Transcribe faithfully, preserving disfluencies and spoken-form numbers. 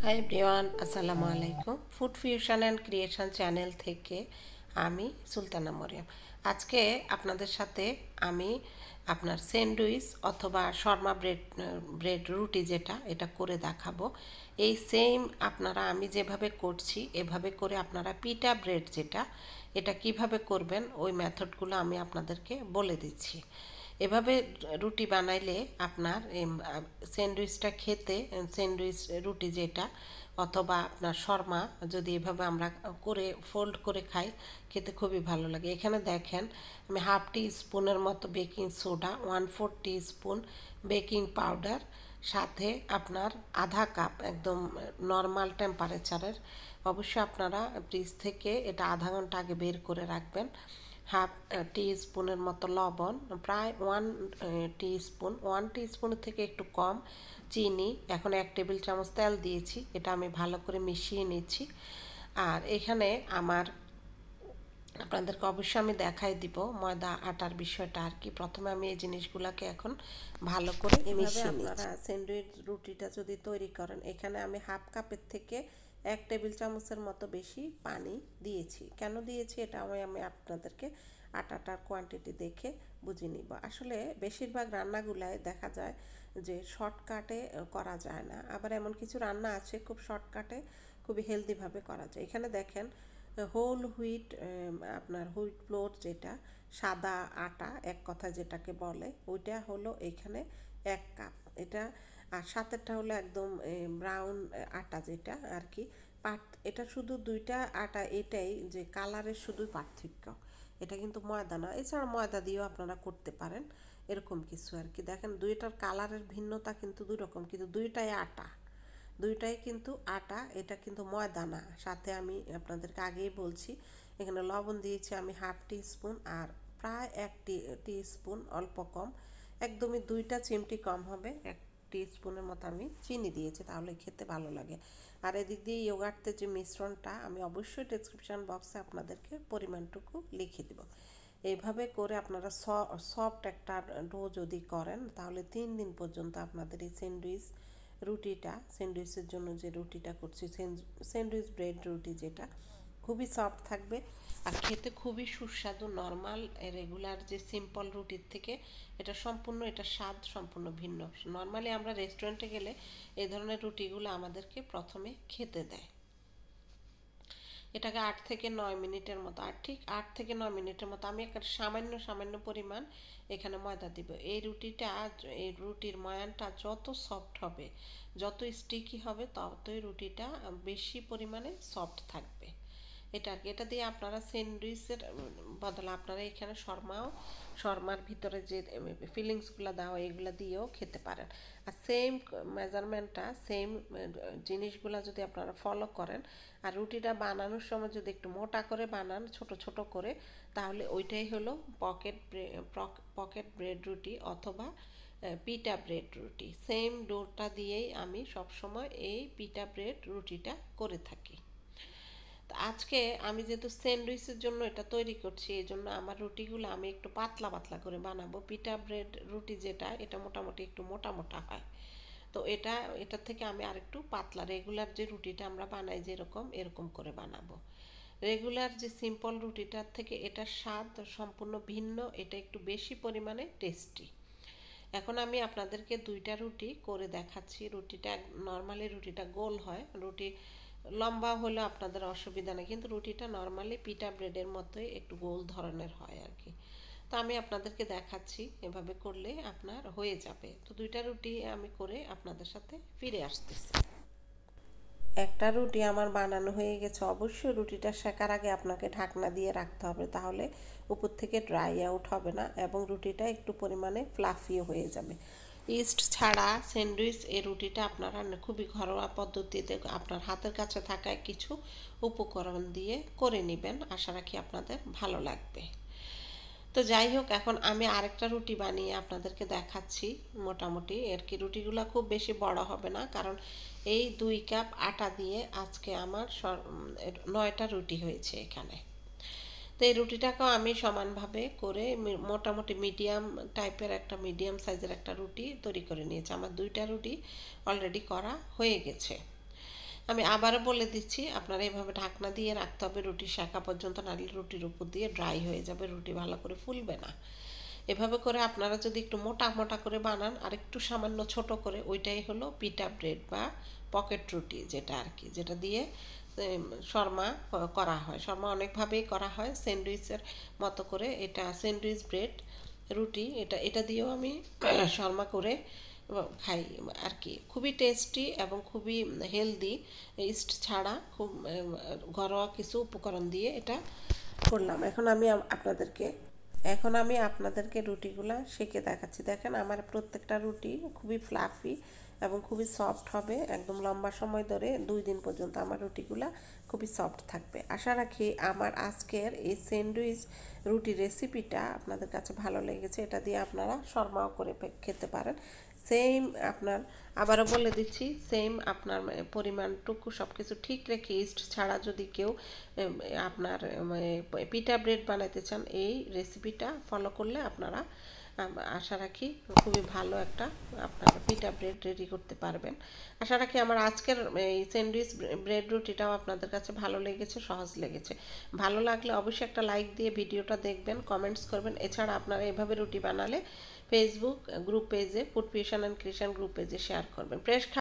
High everyone, আসসালামু আলাইকুম। Food Fusion and Creation channel থেকে আমি সুলতানা মরিয়ম। আজকে আপনাদের সাথে আমি আপনার স্যান্ডউইচ অথবা শর্মা ব্রেড ব্রেড রুটি যেটা এটা করে দেখাবো। এই সেম আপনারা আমি যেভাবে করছি এভাবে করে আপনারা পিটা ব্রেড যেটা এটা কিভাবে করবেন ওই মেথডগুলো আমি আপনাদেরকে বলে দিচ্ছি। এভাবে রুটি বানাইলে আপনার স্যান্ডউইচটা খেতে স্যান্ডউইচ রুটি যেটা অথবা আপনার শর্মা যদি এভাবে আমরা করে ফোল্ড করে খাই খেতে খুবই ভালো লাগে। এখানে দেখেন আমি হাফ টি স্পুনের মতো baking soda, one four teaspoon baking powder, সাথে আপনার আধা কাপ একদম নর্মাল টেম্পারেচারের, অবশ্যই আপনারা ফ্রিজ থেকে এটা আধা ঘন্টা আগে বের করে রাখবেন, হাফ টি স্পুনের মতো লবণ, প্রায় ওয়ান টি স্পুন ওয়ান টি স্পুনের থেকে একটু কম চিনি, এখন এক টেবিল চামচ তেল দিয়েছি, এটা আমি ভালো করে মিশিয়ে নিচ্ছি। আর এখানে আমার আপনাদেরকে অবশ্যই আমি দেখাই দিব ময়দা আটার বিষয়টা আর কি। প্রথমে আমি এই জিনিসগুলোকে এখন ভালো করে মিশিয়ে নিচ্ছি। আপনারা স্যান্ডউইচ রুটিটা যদি তৈরি করেন, এখানে আমি হাফ কাপের থেকে এক টেবিল চামচের মতো বেশি পানি দিয়েছি। কেন দিয়েছি এটা আমি আমি আপনাদেরকে আটাটার কোয়ান্টিটি দেখে বুঝে নিব। আসলে বেশিরভাগ রান্নাগুলায় দেখা যায় যে শর্টকাটে করা যায় না, আবার এমন কিছু রান্না আছে খুব শর্টকাটে খুবই হেলদিভাবে করা যায়। এখানে দেখেন হোল হুইট, আপনার হুইট ফ্লোর যেটা সাদা আটা এক কথা যেটাকে বলে, ওইটা হলো এখানে এক কাপ এটা। আর সাতেরটা হলো একদম ব্রাউন আটা যেটা আর কি। পাট এটা শুধু দুইটা আটা, এটাই যে কালারের শুধু পার্থক্য, এটা কিন্তু ময়দা না। এছাড়া ময়দা দিয়েও আপনারা করতে পারেন, এরকম কিছু আর কি। দেখেন দুইটার কালারের ভিন্নতা কিন্তু দুই রকম, কিন্তু দুইটাই আটা, দুইটাই কিন্তু আটা, এটা কিন্তু ময়দা না। সাথে আমি আপনাদেরকে আগেই বলছি এখানে লবণ দিয়েছি আমি হাফ টি স্পুন, আর প্রায় এক টি টি স্পুন অল্প কম, একদমই দুইটা চিমটি কম হবে, এক টি স্পুনের মতো আমি চিনি দিয়েছি, তাহলে খেতে ভালো লাগে। আর এদিক দিয়ে ইয়োগার্টের যে মিশ্রণটা আমি অবশ্যই ডেসক্রিপশন বক্সে আপনাদেরকে পরিমাণটুকু লিখে দেব। এইভাবে করে আপনারা সফট একটা ডো যদি করেন তাহলে তিন দিন পর্যন্ত আপনাদের এই স্যান্ডউইচ রুটিটা, স্যান্ডউইচের জন্য যে রুটিটা করছি স্যান্ডউইচ ব্রেড রুটি, যেটা খুবই সফট থাকবে আর খেতে খুবই সুস্বাদু। নর্মাল রেগুলার যে সিম্পল রুটির থেকে এটা সম্পূর্ণ, এটা স্বাদ সম্পূর্ণ ভিন্ন। নর্মালি আমরা রেস্টুরেন্টে গেলে এই ধরনের রুটিগুলো আমাদেরকে প্রথমে খেতে দেয়, এটাকে আট থেকে নয় মিনিটের মতো, আর ঠিক আট থেকে নয় মিনিটের মতো আমি একটা সামান্য সামান্য পরিমাণ এখানে ময়দা দিব। এই রুটিটা, এই রুটির ময়ানটা যত সফট হবে, যত স্টিকি হবে, ততই রুটিটা বেশি পরিমাণে সফট থাকবে। এটা এটা দিয়ে আপনারা স্যান্ডউইচের বদলে আপনারা এখানে শর্মাও, শর্মার ভিতরে যে ফিলিংসগুলো দেওয়া এগুলো দিয়েও খেতে পারেন। আর সেম মেজারমেন্টটা, সেম জিনিসগুলো যদি আপনারা ফলো করেন আর রুটিটা বানানোর সময় যদি একটু মোটা করে বানান, ছোট ছোট করে, তাহলে ওইটাই হলো পকেট পকেট ব্রেড রুটি অথবা পিটা ব্রেড রুটি। সেম ডোটা দিয়েই আমি সবসময় এই পিটা ব্রেড রুটিটা করে থাকি। আজকে আমি যেহেতু স্যান্ডউইচের জন্য এটা তৈরি করছি, এই জন্য আমার রুটিগুলো আমি একটু পাতলা পাতলা করে বানাবো। পিটা ব্রেড রুটি যেটা, এটা মোটামুটি একটু মোটা মোটা হয়, তো এটা এটার থেকে আমি আরেকটু পাতলা, রেগুলার যে রুটিটা আমরা বানাই যেরকম, এরকম করে বানাবো। রেগুলার যে সিম্পল রুটিটার থেকে এটার স্বাদ সম্পূর্ণ ভিন্ন, এটা একটু বেশি পরিমাণে টেস্টি। এখন আমি আপনাদেরকে দুইটা রুটি করে দেখাচ্ছি। রুটিটা নর্মালি রুটিটা গোল হয়, রুটি লম্বা হলে আপনাদের অসুবিধা নেই, কিন্তু রুটিটা নর্মালি পিটা ব্রেডের মতোই একটু গোল ধরনের হয় আর কি। তো আমি আপনাদেরকে দেখাচ্ছি, এভাবে করলে আপনার হয়ে যাবে। তো দুইটা রুটি আমি করে আপনাদের সাথে ফিরে আসতেছি। একটা রুটি আমার বানানো হয়ে গেছে। অবশ্যই রুটিটা সেকার আগে আপনাকে ঢাকনা দিয়ে রাখতে হবে, তাহলে উপর থেকে ড্রাই আউট হবে না এবং রুটিটা একটু পরিমাণে ফ্লাফিও হয়ে যাবে। ইস্ট ছাড়া স্যান্ডউইচ এই রুটিটা আপনারা খুবই ঘরোয়া পদ্ধতিতে আপনার হাতের কাছে থাকা কিছু উপকরণ দিয়ে করে নেবেন। আশা রাখি আপনাদের ভালো লাগবে। তো যাই হোক, এখন আমি আরেকটা রুটি বানিয়ে আপনাদেরকে দেখাচ্ছি। মোটামুটি আর কি রুটিগুলো খুব বেশি বড় হবে না, কারণ এই দুই কাপ আটা দিয়ে আজকে আমার নয়টা রুটি হয়েছে এখানে। তো এই রুটিটাকেও আমি সমানভাবে করে মোটামুটি মিডিয়াম টাইপের একটা, মিডিয়াম সাইজের একটা রুটি তৈরি করে নিয়েছি। আমার দুইটা রুটি অলরেডি করা হয়ে গেছে। আমি আবারও বলে দিচ্ছি, আপনারা এভাবে ঢাকনা দিয়ে রাখতে হবে রুটি শেখা পর্যন্ত, নাহলে রুটির উপর দিয়ে ড্রাই হয়ে যাবে, রুটি ভালো করে ফুলবে না। এভাবে করে আপনারা যদি একটু মোটা মোটা করে বানান আর একটু সামান্য ছোট করে, ওইটাই হলো পিটা ব্রেড বা পকেট রুটি, যেটা আর কি, যেটা দিয়ে শর্মা করা হয়। শর্মা অনেকভাবেই করা হয়, স্যান্ডউইচের মতো করে। এটা স্যান্ডউইচ ব্রেড রুটি, এটা এটা দিয়েও আমি শর্মা করে খাই আর কি। খুবই টেস্টি এবং খুবই হেলদি, ইস্ট ছাড়া, খুব ঘরোয়া কিছু উপকরণ দিয়ে এটা করলাম। এখন আমি আপনাদেরকে এখন আমি আপনাদেরকে রুটিগুলো সেঁকে দেখাচ্ছি। দেখেন আমার প্রত্যেকটা রুটি খুবই ফ্লাফি এবং খুবই সফট হবে, একদম লম্বা সময় ধরে দুই দিন পর্যন্ত আমার রুটিগুলো খুবই সফট থাকবে। আশা রাখি আমার আজকের এই স্যান্ডউইচ রুটি রেসিপিটা আপনাদের কাছে ভালো লেগেছে। এটা দিয়ে আপনারা শর্মাও করে খেতে পারেন। সেম আপনার, আবারও বলে দিচ্ছি, সেম আপনার পরিমাণটুকু সব কিছু ঠিক রেখে, ইস্ট ছাড়া যদি কেউ আপনার পিঠা ব্রেড বানাইতে চান, এই রেসিপিটা ফলো করলে আপনারা আশা রাখি খুবই ভালো একটা আপনারা পিঠা ব্রেড রেডি করতে পারবেন। আশা রাখি আমার আজকের এই স্যান্ডউইচ ব্রেড রুটিটাও আপনাদের কাছে ভালো লেগেছে, সহজ লেগেছে। ভালো লাগলে অবশ্যই একটা লাইক দিয়ে ভিডিওটা দেখবেন, কমেন্টস করবেন। এছাড়া আপনারা এভাবে রুটি বানালে ফেসবুক গ্রুপ পেজে, Food Fusion and Creation group পেজে শেয়ার করবেন। ফ্রেশ